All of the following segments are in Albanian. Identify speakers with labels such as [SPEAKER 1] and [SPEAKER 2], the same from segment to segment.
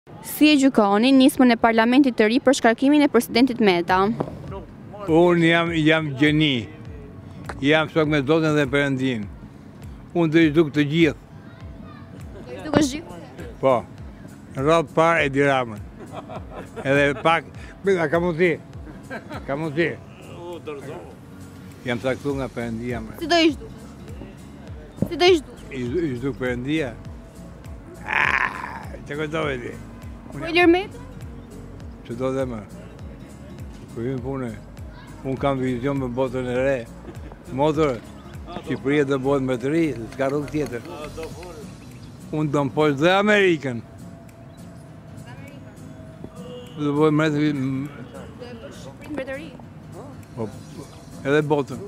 [SPEAKER 1] Si e gjykoni nismën e parlamentit të ri për shkarkimin e presidentit Meta?
[SPEAKER 2] Unë jam gjeni, jam shok me Zotin dhe Perëndin. Unë do i duk të gjithë.
[SPEAKER 1] Do i duk është gjithë?
[SPEAKER 2] Po, në radhë parë e Diramën. Edhe pak, ka mundësi. Jam saktu nga Perëndia.
[SPEAKER 1] Si do i duk? Si do i duk?
[SPEAKER 2] I duk Perëndia. Që këtove ti?
[SPEAKER 1] Po Ilir Meta?
[SPEAKER 2] Që do dhe më? Kër hynë punë, unë kam vizion me botën e re. Motor, Shqipëria do bëhet më të ri, s'ka rrugë tjetër. Unë do më poshtë dhe Amerikën. Do bëhet më të ri.
[SPEAKER 1] Do e bësh Shqipërinë mbretëri?
[SPEAKER 2] Po, edhe botën.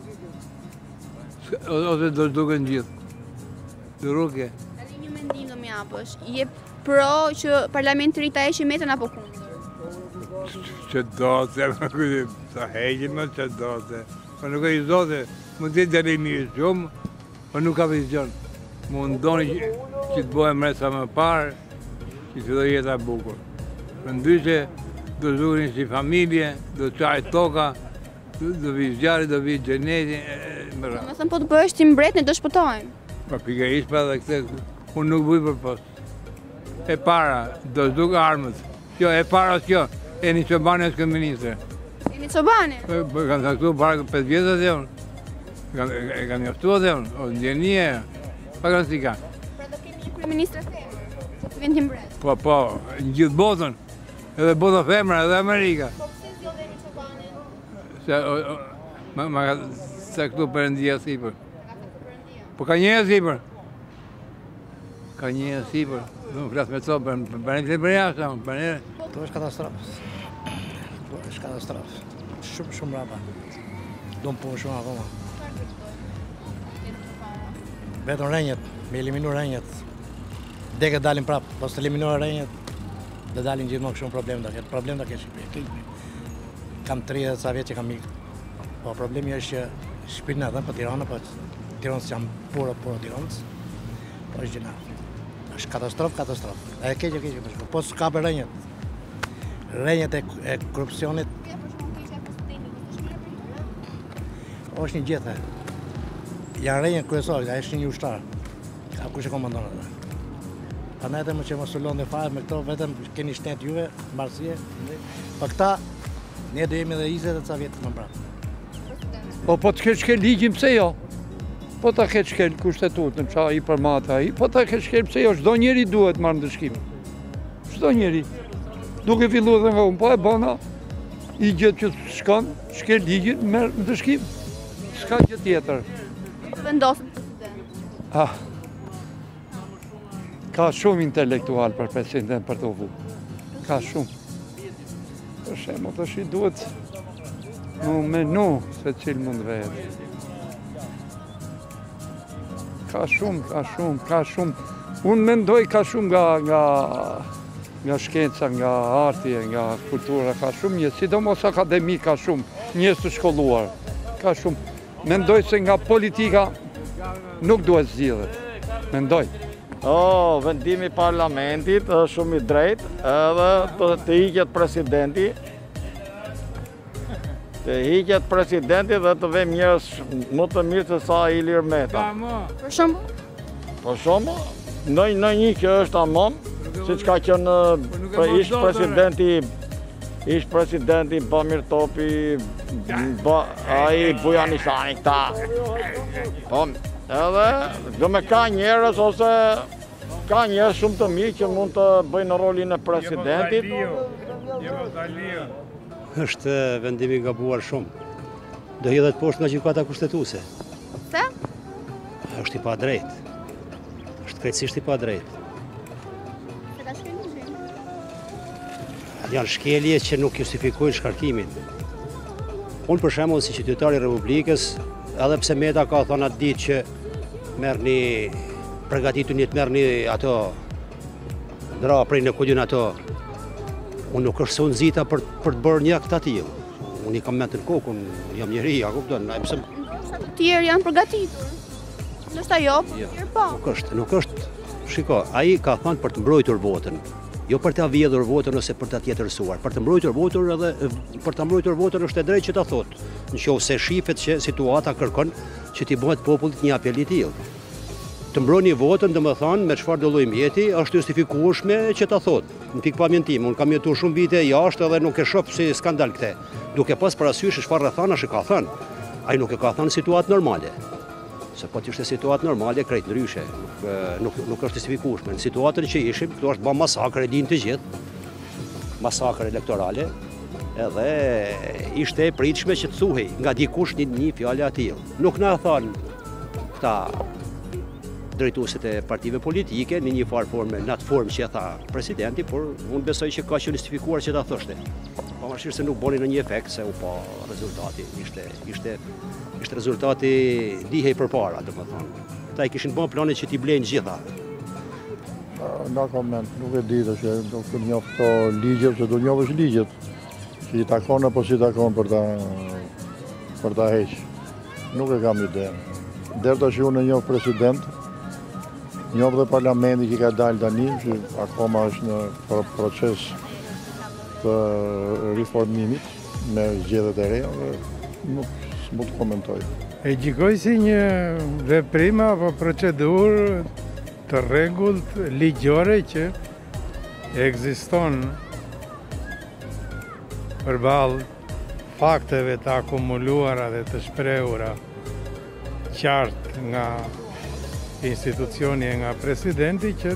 [SPEAKER 2] Ose do s'duken gjithë. Do rrugë.
[SPEAKER 1] Tani një mendim do më japësh. Je pro që parlamenti i ri ta heqë Metën apo kundër?
[SPEAKER 2] Që do të, sa heqim më që do të. Po nuk e i zote, mund të jetë mirë shumë, po nuk ka vizion. Mundoni që të bëhem mresa më parë, që të do jeta bukur. Për ndryshe, do zurin si familje, do qaj toka, do vi zjarri, do vi gjeneti.
[SPEAKER 1] Me thënë po të bëhesh ti mbret, ne do shpëtojmë.
[SPEAKER 2] Po pikërisht pa dhe këtë, unë nuk buj për post. E para, do zduk armët. Kjo, e para s'kjo, e një Çobani është këtë ministre.
[SPEAKER 1] E një Çobani?
[SPEAKER 2] Kanë saktu para 5 vjetët e unë. E kanë njoftuat e unë, o ndjenije, pa kanë si ka.
[SPEAKER 1] Pra do kemi një kryeministre femër, që të vjen ti mbret.
[SPEAKER 2] Po, në gjithë botën, edhe bota femra, edhe Amerika.
[SPEAKER 1] Po pse zgjodhe një Çobani?
[SPEAKER 2] Se, ma ka saktu Perëndia sipër. Po ka një sipër. Ka një sipër. Nuk flasë me co, për jashtë, për një.
[SPEAKER 3] To është katastrofë. To është katastrofë. Shumë rapa. Do më punë shumë akoma. Vetëm rrenjët, me eliminu rrenjët. Deke dalin prapë, pas të eliminu rrenjët, dhe dalin gjithmonë shumë problem da ketë. Problem da ketë Shqipëri. Kam 30 sa vjetë që kam ikë. Po problemi është që Shqipërinë edhe për Tiranë, po Tiranës jam puro Tiranës. Po është gjina. është katastrofë. E keqe për shku. Po s'ka për rrenjët. Rrenjët e korupcionit. është një gjithë. Janë rrenjët kryesorë, a është një ushtarë. Ka kush e komandonë atë. Pa ne edhe më që mos u lënë dhe fare me këto, vetëm keni shtet juve, mbarësie. Pa këta, ne do jemi dhe 20 ca vjetë më mbrapa.
[SPEAKER 4] Po të kesh ke ligjin pse jo? Po ta kesh ke kushtetutën, qa i përmata i, po ta kesh ke pse jo, çdo njeri duhet marrë ndëshkim. Çdo njeri. Duke fillu dhe nga unë, po e bëna, i gjithë që shkon, shke ligjin, merë ndëshkim. S'ka gjë tjetër.
[SPEAKER 1] Po vendosën president.
[SPEAKER 4] Ka shumë intelektual për president për të vu. Ka shumë. Për shemë, të shi duhet në menu se cilë mund vetë. Ka shumë. Unë mendoj ka shumë nga shkenca, nga artje, nga kultura, ka shumë njës, sidomos akademi ka shumë, njës të shkolluar, ka shumë. Mendoj se nga politika nuk duhet zgjidhet, mendoj.
[SPEAKER 5] Vendimi parlamentit është shumë i drejt, edhe të hiqet presidenti, dhe të vem njërës më të mirë se sa Ilir Meta.
[SPEAKER 1] Për shumë?
[SPEAKER 5] Për shumë, në një që është amon, si që ka qënë ish presidenti Bamir Topi, aji Bujani Shani këta. Edhe do me ka njerës ose ka njerës shumë të mirë që mund të bëjnë rolin e presidentit.
[SPEAKER 6] është vendimi gabuar shumë. Do hedhet poshtë nga gjykata kushtetuese.
[SPEAKER 1] Se?
[SPEAKER 6] Është i pa drejt. Është krejtësisht i pa drejt.
[SPEAKER 1] Se ka shkel ligjin?
[SPEAKER 6] Janë shkelje që nuk justifikojnë shkarkimin. Unë për shembull si qytetar i Republikës, edhe pse Meta ka thënë atë ditë që merrni përgatituni të merrni ato ndra prej në kujun ato. Unë nuk është se unë zita për të bërë një akt atil. Unë i kam me të në kokë, unë jam njëri, a kupton.
[SPEAKER 1] Sa të tjerë janë përgatitur. Nështë ajo, po tjerë po.
[SPEAKER 6] Nuk është. Shiko, ai ka thënë për të mbrojtur votën. Jo për ta vjedhur votën ose për ta tjetërsuar. Për të mbrojtur votën është e drejtë që ta thotë. Nëse shifet që situata kërkon që t'i bëhet popullit një apel i tillë. Të mbrojni votën, domethënë me çfarë do lloj mjeti, është justifikueshme që ta thotë. Në pikpamjen time, unë kam jetuar shumë vite jashtë dhe nuk e shoh si skandal këtë. Duke pas parasysh çfarë rrethanash e ka thënë. Ai nuk e ka thënë situatë normale. Se po të ishte situatë normale, krejt ndryshe, nuk është justifikueshme. Në situatën që ishim, këtu është bërë masakër, e dinë të gjithë, masakër elektorale, edhe ishte e pritshme që të thuhej nga dikush një fjalë atillë. Nuk na thonë këta drejtuesit e partive politike në një farë forme, në atë formë që e tha presidenti, por unë besoj që ka qenë justifikuar që ta thoshte. Pavarësisht se nuk boni në një efekt, se u pa rezultati, ishte rezultati dihej përpara, domethënë. Ata i kishin bën planet që t'i blejnë gjitha.
[SPEAKER 7] Nga koment, nuk e di që nuk të njoh këto ligjet, që do njohësh ligjet. Që i takon apo si takon për ta heq. Nuk e kam ide. Deri tash unë njoh president, njoh dhe parlamenti që ka dalë tani, që akoma është në proces të riformimit me zgjedhjet e reja, nuk mund të komentoj.
[SPEAKER 8] E gjikoj si një veprim apo procedurë të rregullt ligjore që ekziston përballë fakteve të akumuluara dhe të shprehura qartë nga institucioni e nga presidenti që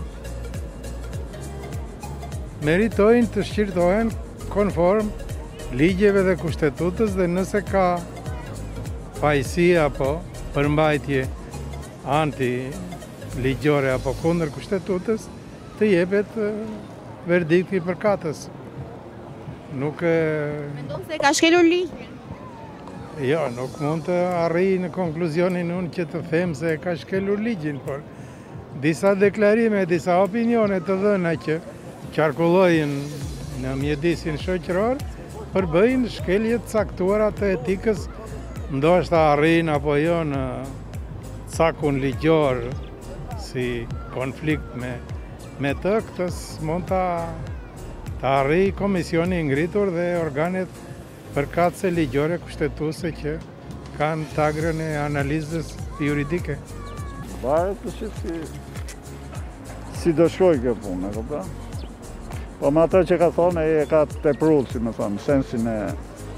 [SPEAKER 8] meritojnë të shqirtohen konform ligjeve dhe kushtetutës, dhe nëse ka pajësi apo përmbajtje anti-ligjore apo kundër kushtetutës, të jepet verdikti i përkatës. Nuk
[SPEAKER 1] Mendon se ka shkelur ligjin?
[SPEAKER 8] Jo, nuk mund të arrij në konkluzionin unë që të them se ka shkelur ligjin, por disa deklarime, disa opinione të dhëna që qarkullojnë në mjedisin shoqëror përbëjnë shkelje të caktuara të etikës, ndoshta arrin apo jo në cakun ligjor si konflikt me të, këtës mund të arrijë komisioni ngritur dhe organet përkatëse ligjore kushtetuese që kanë tagrën e analizës juridike.
[SPEAKER 9] Varet të si do shkoj kjo punë, e kupton? Po me atë që ka thonë, e ka tepruar, si më thonë, sensin e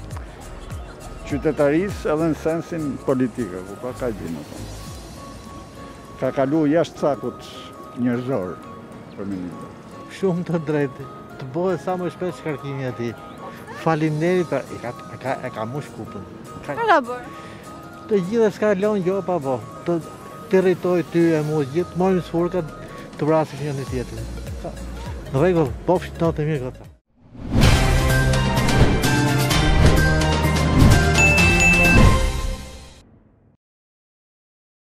[SPEAKER 9] qytetarisë edhe në sensin politike, ku ka gjë, më thonë. Ka kalu jashtë cakut njerëzor për ministër.
[SPEAKER 10] Shumë të drejtë, të bëhet sa më shpesh shkarkimi ati. Faleminderit, e ka mush kupën.
[SPEAKER 1] Çfarë ka bërë?
[SPEAKER 10] Të gjithë s'ka lënë gjë pa bo. Të rritoj ty e mu gjithë, mojnë sfurkat të vrasim një tjetër. Në rregull, bofshit natë mirë këta.